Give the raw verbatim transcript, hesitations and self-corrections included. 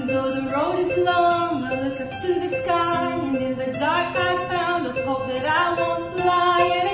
Though the road is long, I look up to the sky, and in the dark I found this hope that I won't fly. And